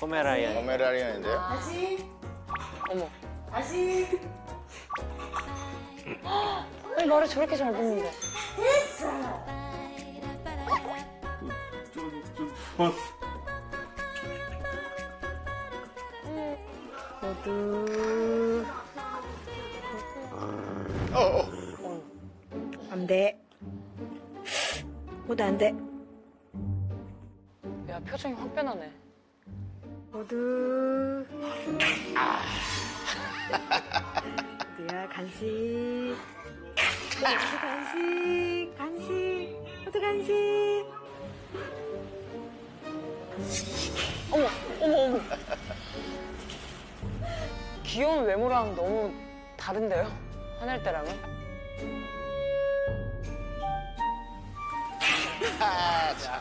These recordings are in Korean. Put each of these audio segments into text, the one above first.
포메라이언. 포메라니언인데요? 다시. 어머. 다시. 아니, 말을 저렇게 잘 듣는데. 됐어. 호두. 안 돼. 호두 안 돼. 야, 표정이 확 변하네. 호두. 호두야, 간식. 호두 간식. 간식. 호두 간식. 어머, 어머, 어머. 귀여운 외모랑 너무 다른데요? 화낼 때랑은? 자.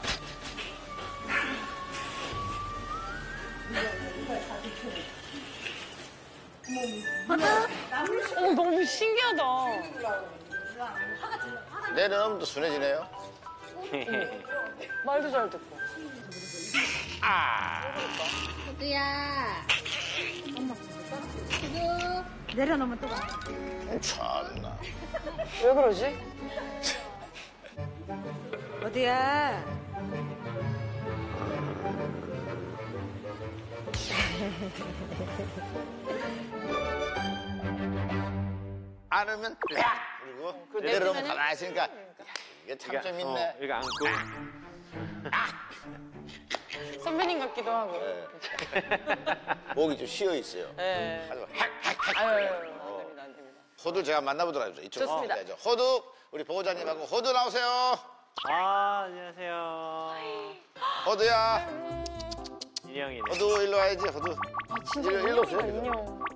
너무 신기하다. 내려놓으면 또 순해지네요. 말도 잘 듣고. 호두야. 엄마. 호두. 내려놓으면 또 가. 참나. 왜 그러지? 호두야. 안으면 야! 그리고 내려놓으면 내려놓으면은? 가만히 있으니까 야, 이게 참 재밌네. 이거 안고. 선배님 같기도 하고. 목이 좀 쉬어 있어요. 네. 하지만 핵. 아유, 안 됩니다, 안 됩니다. 호두 제가 만나보도록 하죠. 이쪽. 좋습니다. 네, 호두 우리 보호자님하고 호두 나오세요. 아, 안녕하세요. 호두야. 인형이네. 호두 일로 와야지. 호두. 아, 진짜 일로 오세요, 인형이다, 일로. 인형.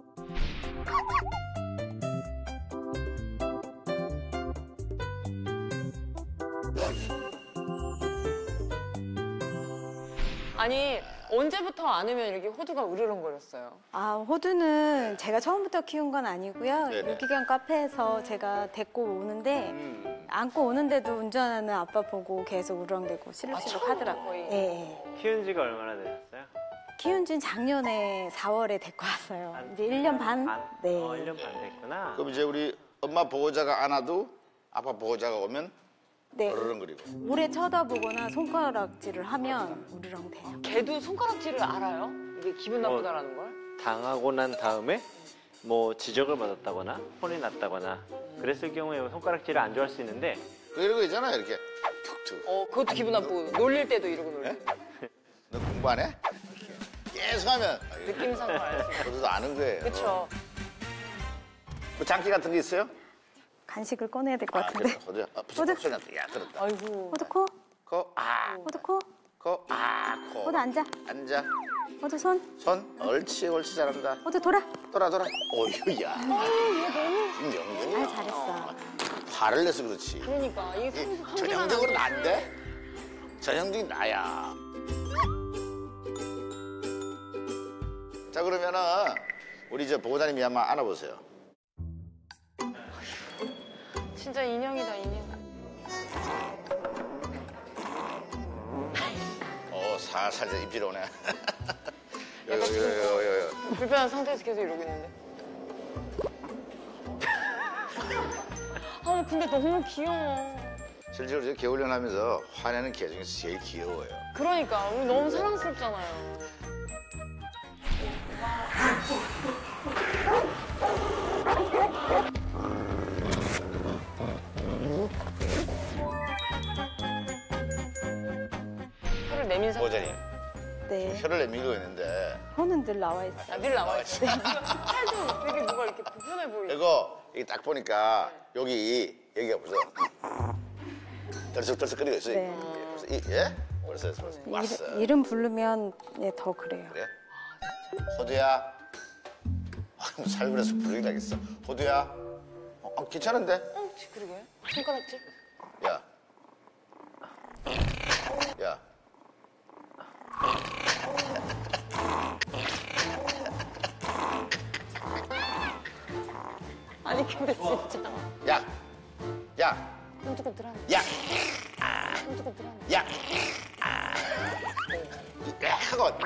아니, 언제부터 안으면 이렇게 호두가 으르렁거렸어요? 아, 호두는 제가 처음부터 키운 건 아니고요. 네네. 유기견 카페에서 제가 데리고 오는데 안고 오는데도 운전하는 아빠 보고 계속 우렁대고 실룩실룩 처음부터 하더라고요. 거의. 예, 예. 키운 지가 얼마나 되셨어요? 키운 지는 작년에 4월에 데리고 왔어요. 이제 1년 반? 네. 1년 반 됐구나. 그럼 이제 우리 엄마 보호자가 안아도 아빠 보호자가 오면 네. 으르렁거리고. 오래 쳐다보거나 손가락질을 하면 우르렁대요. 걔도 손가락질을 알아요? 이게 기분 나쁘다라는 걸? 당하고 난 다음에 뭐 지적을 받았다거나 혼이 났다거나 그랬을 경우에 손가락질을 안 좋아할 수 있는데 이런 거 있잖아요. 이렇게 툭툭. 그것도 기분 나쁘고 놀릴 때도 이러고 놀릴 때. 너 공부 안 해? 계속 하면 느낌상으로 알지. 저도 아는 거예요. 그쵸. 뭐 장기 같은 게 있어요? 간식을 꺼내야 될 것 같은데. 호두야. 호두. 소리 났다. 야, 그렇다. 아이고. 호두 코? 코, 호두 코? 코, 코. 호두 앉아. 앉아. 호두 손? 손. 옳지, 옳지, 잘한다. 호두 돌아. 돌아. 어휴, 야. 김영중. 아, 잘했어. 화를 내서 그렇지. 그러니까 이게 전형적으로 난데? 전형적인 나야. 자, 그러면은 우리 이제 보호자님이 한번 안아보세요. 진짜 인형이다, 인형. 살살 이제 입질 오네. 약간 지금 불편한 상태에서 계속 이러고 있는데. 근데 너무 귀여워. 실제로 이제 개훈련 하면서 화내는 개 중에서 제일 귀여워요. 그러니까 우리 너무 사랑스럽잖아요. 혀를 내민 상태. 보호자님, 네. 혀를 내밀고 있는데 혀는 늘 나와 있어요. 늘 나와 있어. 팔도 되게 뭐가 이렇게 불편해 보이고. 이거 딱 보니까 여기가 벌써 덜썩덜썩거리고 있어요. 네. 예? 벌써 왔어. 이름 부르면 예, 더 그래요. 그래? 호두야. 살벌해서 부르긴 하겠어. 호두야. 괜찮은데? 그러게. 손가락질? 야. 야. 아니 근데 진짜. 야. 야. 꼼짝꼼짝하네. 야. 꼼짝꼼짝하네. 야. 하고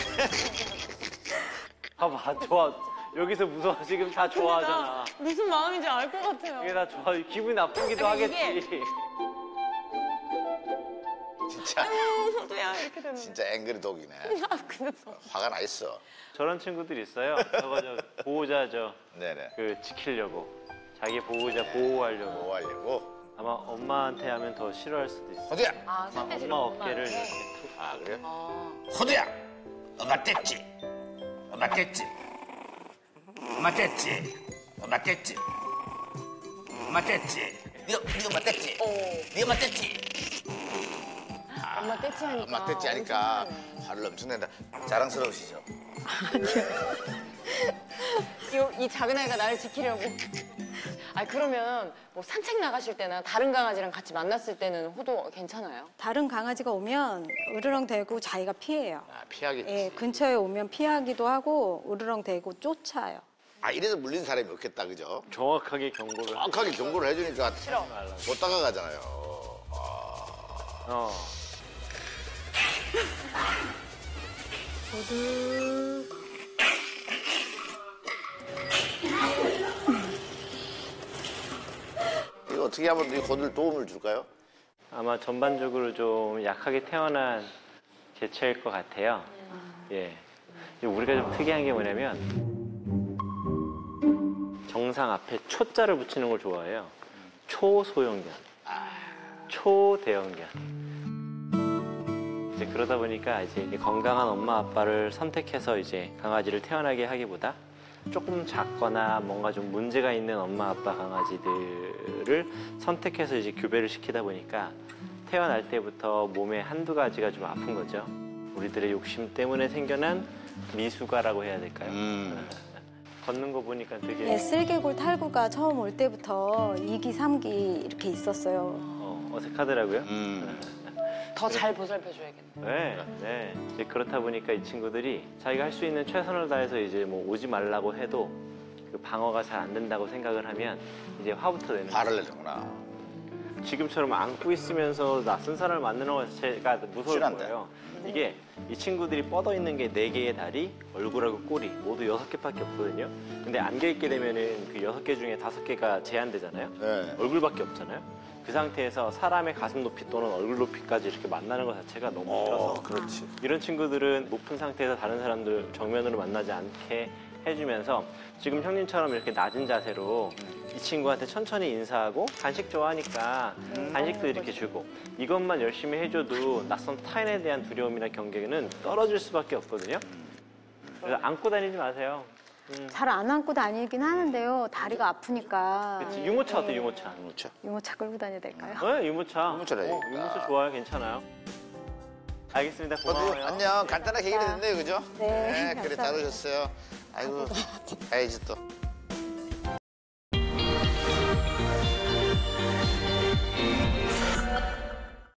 봐봐, 좋아. 여기서 무서워. 지금 다 좋아하잖아. 무슨 마음인지 알 것 같아요. 이게 다 좋아. 기분이 나쁘기도 아니, 하겠지. 진짜 호두야 이렇게 되는. 진짜 앵그리 독이네. 근데 너 화가 나 있어. 저런 친구들이 있어요. 저거 보호자죠. 네네. 그 지키려고. 자기 보호자 보호하려고. 뭐 하려고? 아마 엄마한테 하면 더 싫어할 수도 있어. 호두야. 아, 손대지 엄마 어깨를 이렇게 툭. 아 그래? 아, 호두야. 엄마 뗐지. 엄마 뗐지. 엄마 뗐지. 엄마 뗐지. 엄마 뗐지. 네 엄마 뗐지. 네 엄마 뗐지. 엄마 떼치 하니까. 엄마 뗐지 하니까 화를 엄청 낸다. 자랑스러우시죠? 이 작은 아이가 나를 지키려고. 아 그러면 뭐 산책 나가실 때나 다른 강아지랑 같이 만났을 때는 호두 괜찮아요? 다른 강아지가 오면 으르렁대고 자기가 피해요. 아 피하기. 예, 근처에 오면 피하기도 하고 으르렁대고 쫓아요. 아 이래서 물린 사람이 없겠다 그죠? 정확하게 경고를. 정확하게 경고를 해주니까 싫어. 못 다가가잖아요. 어. 모두 이거 어떻게 하면 이 호들 도움을 줄까요? 아마 전반적으로 좀 약하게 태어난 개체일 것 같아요. 예. 우리가 좀 특이한 게 뭐냐면 정상 앞에 초자를 붙이는 걸 좋아해요. 초소형견, 초대형견. 이제 그러다 보니까 이제 건강한 엄마 아빠를 선택해서 이제 강아지를 태어나게 하기보다 조금 작거나 뭔가 좀 문제가 있는 엄마 아빠 강아지들을 선택해서 이제 교배를 시키다 보니까 태어날 때부터 몸에 한두 가지가 좀 아픈 거죠. 우리들의 욕심 때문에 생겨난 미숙아라고 해야 될까요? 걷는 거 보니까 되게 네, 쓸개골 탈구가 처음 올 때부터 2기, 3기 이렇게 있었어요. 어색하더라고요. 더 잘 보살펴줘야겠네. 네, 네. 이제 그렇다 보니까 이 친구들이 자기가 할 수 있는 최선을 다해서 이제 뭐 오지 말라고 해도 그 방어가 잘 안 된다고 생각을 하면 이제 화부터 내는 거예요. 화를 내는구나. 지금처럼 안고 있으면서 낯선 사람을 만나는 것 자체가 무서울 실한데. 거예요. 이게 이 친구들이 뻗어 있는 게 4개의 다리, 얼굴하고 꼬리 모두 6개밖에 없거든요. 근데 안겨 있게 되면은 그 6개 중에 5개가 제한되잖아요. 네. 얼굴밖에 없잖아요. 그 상태에서 사람의 가슴 높이 또는 얼굴 높이까지 이렇게 만나는 것 자체가 너무 싫어서 그렇지. 이런 친구들은 높은 상태에서 다른 사람들 정면으로 만나지 않게 해주면서 지금 형님처럼 이렇게 낮은 자세로 이 친구한테 천천히 인사하고 간식 좋아하니까 간식도 이렇게 주고 이것만 열심히 해줘도 낯선 타인에 대한 두려움이나 경계는 떨어질 수밖에 없거든요. 그래서 안고 다니지 마세요. 잘 안 안고 다니긴 하는데요. 다리가 아프니까. 그치, 유모차 어때 유모차? 그렇죠. 유모차 끌고 다녀야 될까요? 네, 유모차. 유모차라니까. 유모차 좋아요, 괜찮아요. 알겠습니다, 고마워요. 안녕. 간단하게 해결이 됐네요, 그죠? 네, 그래 잘 감사합니다. 오셨어요. 아이고, 가야지 또.